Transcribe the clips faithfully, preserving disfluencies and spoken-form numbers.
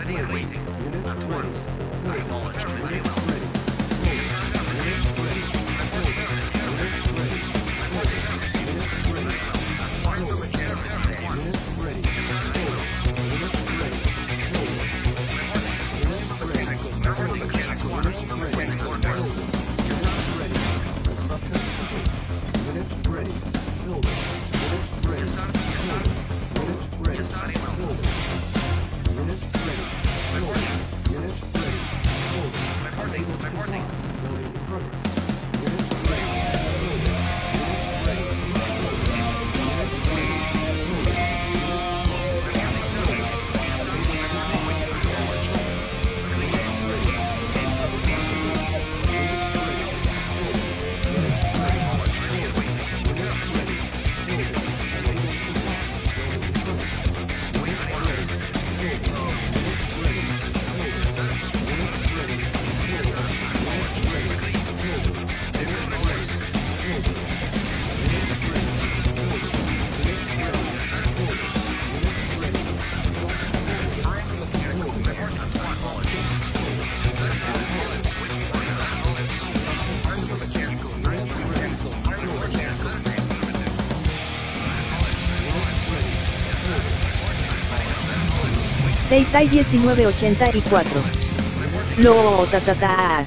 Waiting. At once. Acknowledged. Ready. Daytime diecinueve ochenta y cuatro. Lo ta ta ta.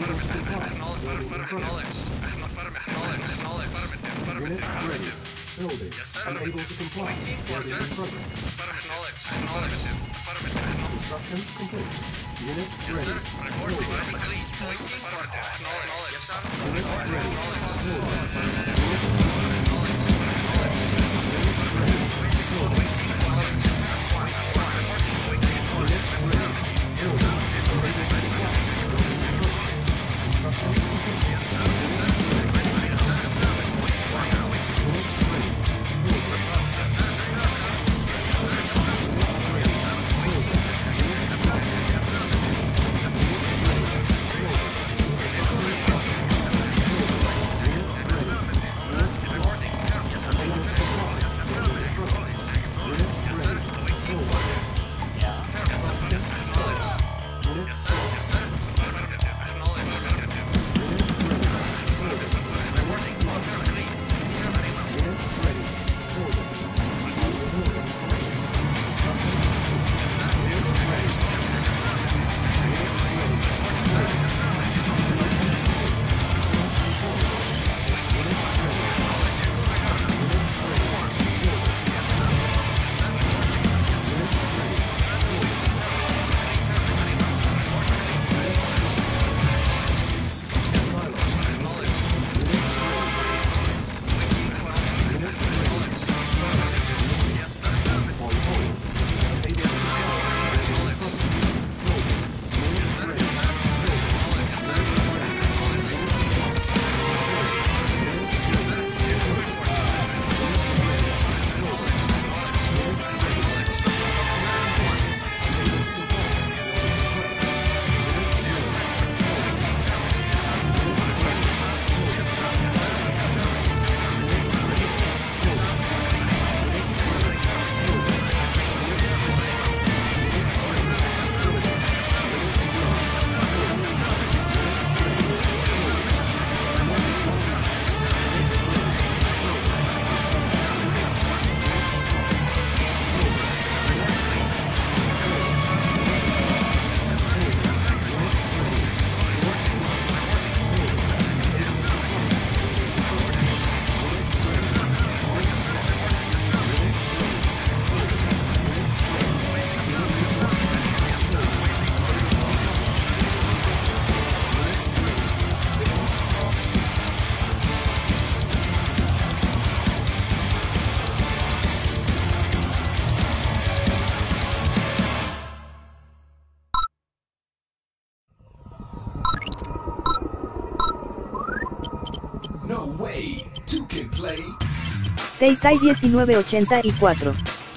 Daytime diecinueve ochenta y cuatro.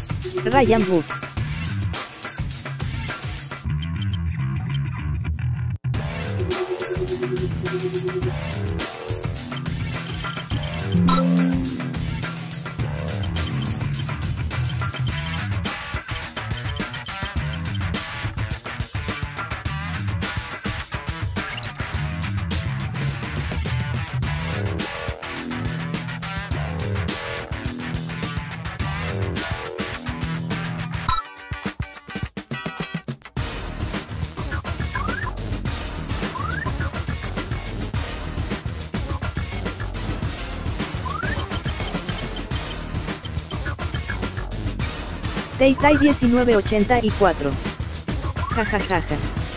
Ryan Wood. Teitai diecinueve ochenta y cuatro. Jajajaja.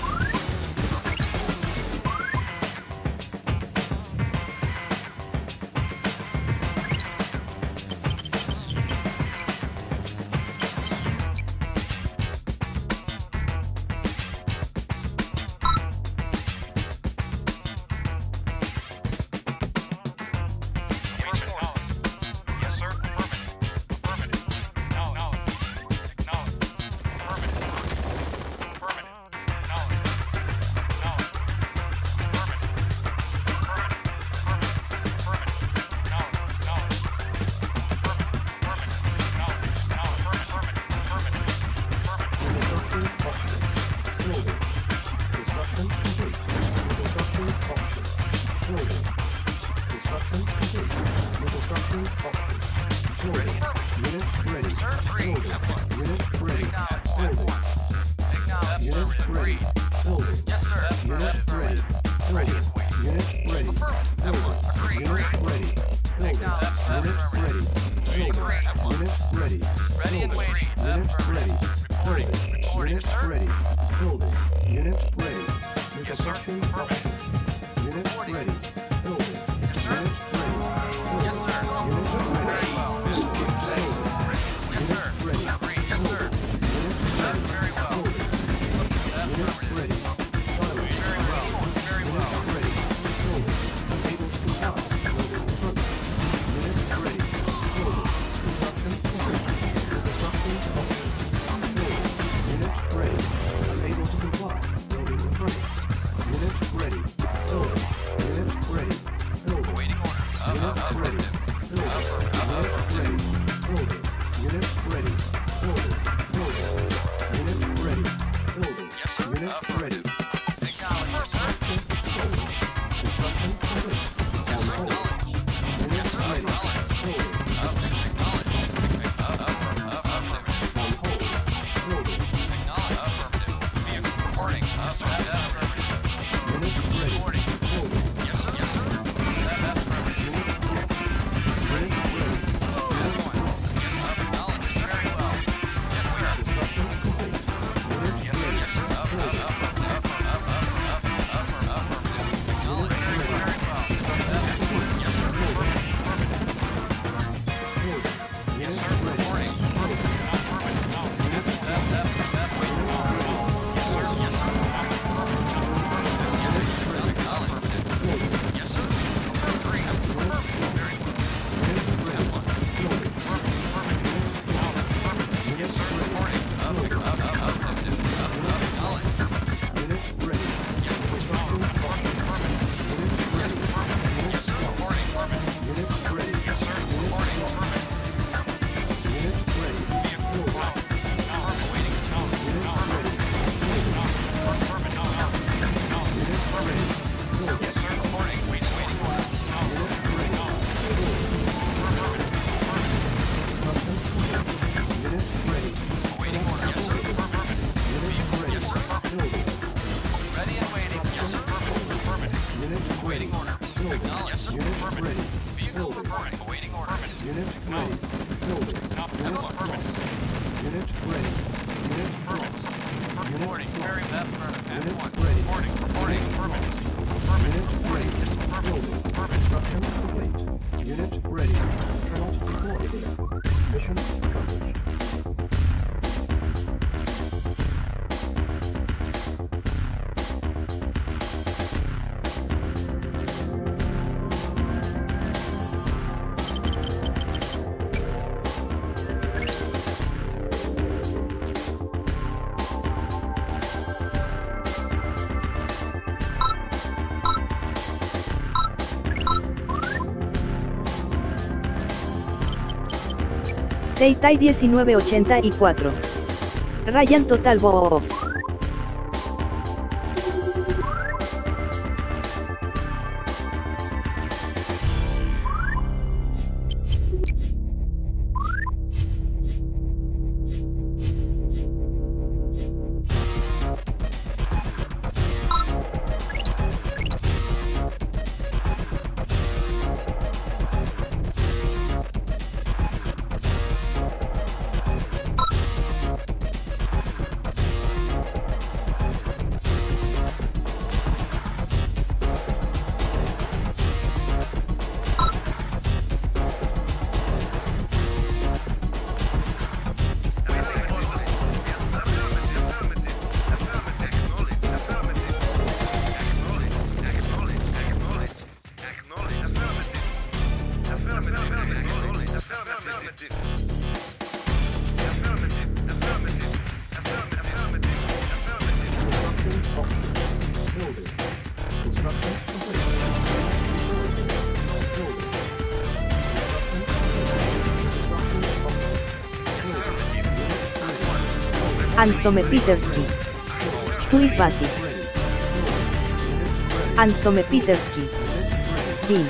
Teitai diecinueve ochenta y cuatro. Ryan Total Boff. Ansome Peterski. Tuis Basics. Ansome Peterski. Team.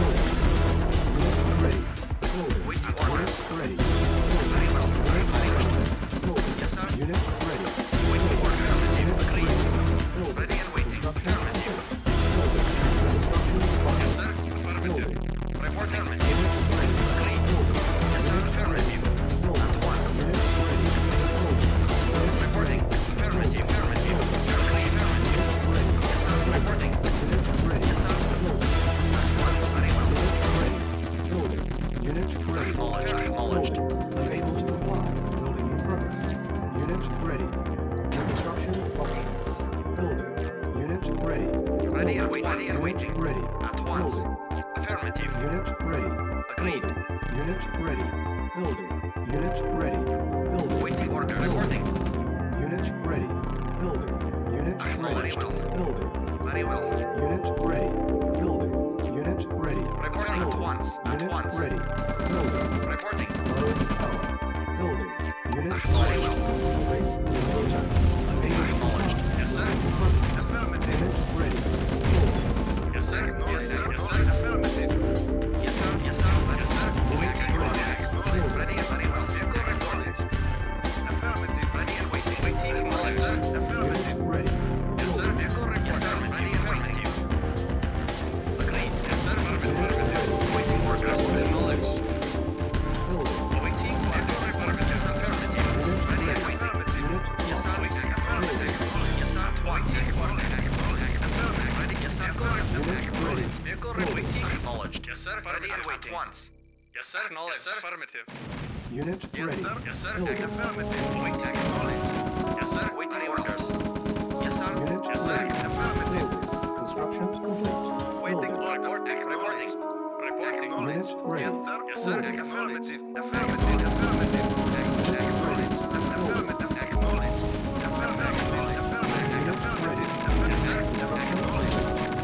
Affirmative. Unit ready. Yes, sir. Building. Affirmative. Wait, take acknowledged. Yes, sir. Wait, any orders. Yes, sir. Unit Yes, sir. ready. Affirmative. Building. Construction complete. Waiting. Building. Reporting. Reporting. Reporting. Unit ready. Yes, sir. Yes, sir. Building. Affirmative. Affirmative. Affirmative. Acknowledged. Affirmative. Acknowledged. Affirmative. Affirmative. Yes, sir. Construction Acknowledged.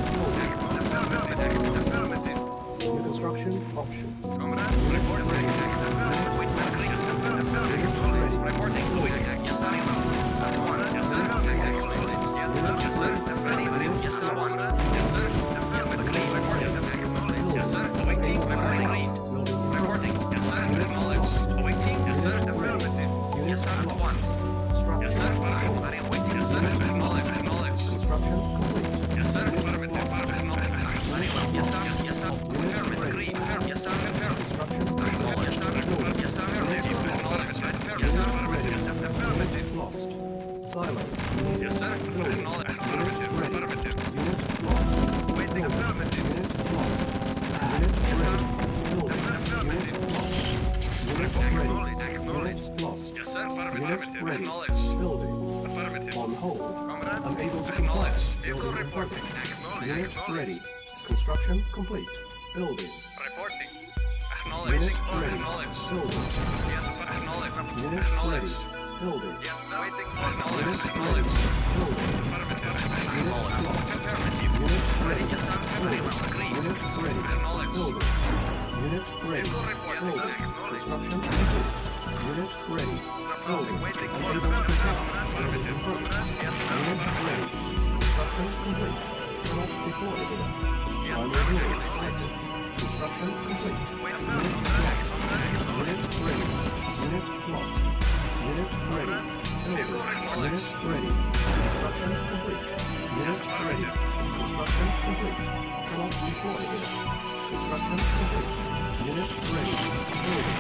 complete. Building. Affirmative. New construction options. Comrade, reporting. Affirmative. Wait, yes, sir. Affirmative. Reporting. Yes, sir. At once. Yes, sir. Acknowledged. Yes, sir. Affirmative. Yes, sir. Once. Yes, sir. Affirmative. Report. Yes, sir. Acknowledged. Yes, sir. Awaiting. Reporting. Reporting. Yes, sir. Acknowledged. Awaiting. Yes, sir. Affirmative. Yes, sir. At once. Yes, sir. Affirmative. Awaiting. Yes, sir. Acknowledged. Acknowledged. Construction complete. Yes, sir. Affirmative. Acknowledged. Yes, sir. Yes, sir. Affirmative. Agree. Yes, sir. Affirmative. Construction Yes, sir. Yes, sir. Affirmative. Yes, sir. Yes, sir. Affirmative. lost. Silos. Yes, sir. Acknowledged. Affirmative. Affirmative. Unit lost. Waiting. Affirmative. Unit lost. Unit Yes, sir. building. Affirmative. Unit lost. Unit Acknowledged. ready. Acknowledged. Unit lost. Yes, sir. Unit Affirmative. ready. Acknowledged. Building. Affirmative. On hold. Comrade. Unable to comply. Acknowledged. Vehicle Building in reporting. progress. Acknowledged. Unit Acknowledged. ready. Construction complete. Building. Reporting. Acknowledged. Unit Oh, ready. acknowledged. Building. Yes, acknowledged. Unit Acknowledged. ready. Building. Yes, waiting. Acknowledged. Unit Acknowledged. Building. Affirmative. Unit lost. Affirmative. Unit ready. Yes, sir. Affirmative. Agree. Unit ready. Acknowledged. Building. Unit ready. Vehicle reporting. Building. Acknowledged. Construction complete. Unit ready. Building. Waiting. Unable to comply. Building in Affirmative. progress. Yes, Unit ready. Construction complete. Cannot deploy unit. Primary unit selected. Construction complete. Waiting. Unit lost. Unit ready. Unit lost. Unit ready. Building. Unit ready. Construction complete. Unit ready. Construction complete. Cannot deploy unit. Construction complete. Unit ready. Building.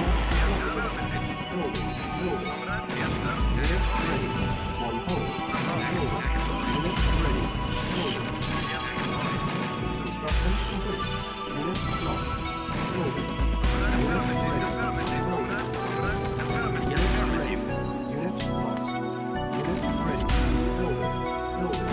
Building. Building. Unit ready. On hold. Building. Unit ready. Building. Construction complete. Unit lost. Building. Unit ready. Building. Yes, affirmative. Unit lost. Unit ready. Building. Building.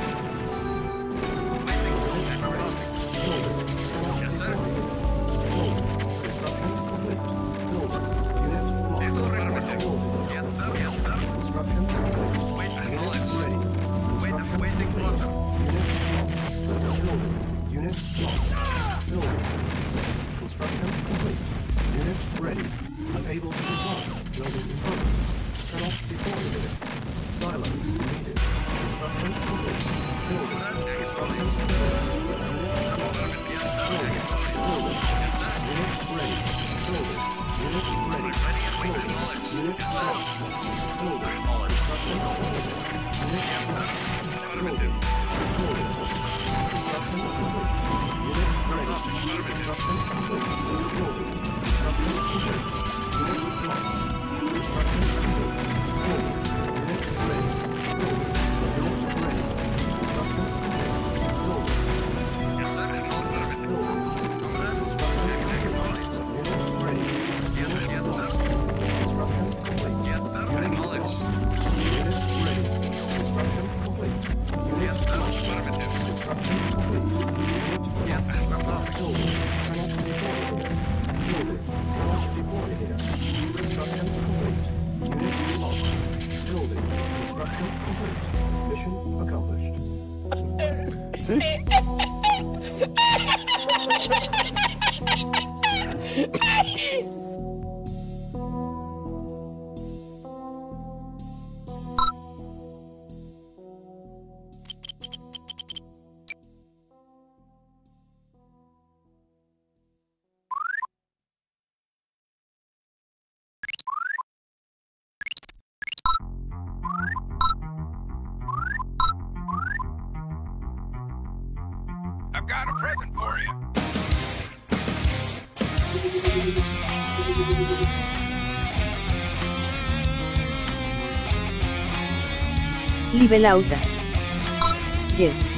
Unit ready. Building. Yes, sir. Building. Construction complete. Building. Unit lost. Vehicle affirmative. Building. Yes, sir. Yes, sir. Construction complete. Wait, Unit acknowledged. ready. Construction complete. Unit ready. Building. Unit ready. Building. Unit lost. Building. Construction complete. Unit lost. Building. Building. Construction complete. Unit ready. Construction complete. Building. Construction complete. Unit lost. Construction complete. Building. Unit ready. Building. Unit ready. Construction complete. Building. Yes, sir. Affirmative. Building. Construction complete. Unit ready. Unit lost. Construction complete. Yes, sir. Unit Acknowledged. lost. Unit ready. Construction complete. Unit Yes, sir. lost. Affirmative. Construction complete. Unit Yes, lost. sir. Affirmative. Building. Cannot deploy here. Building. Cannot deploy here. Construction complete. Unit lost. Building. Construction complete. Mission accomplished. I've got a present for you. Level out. Yes.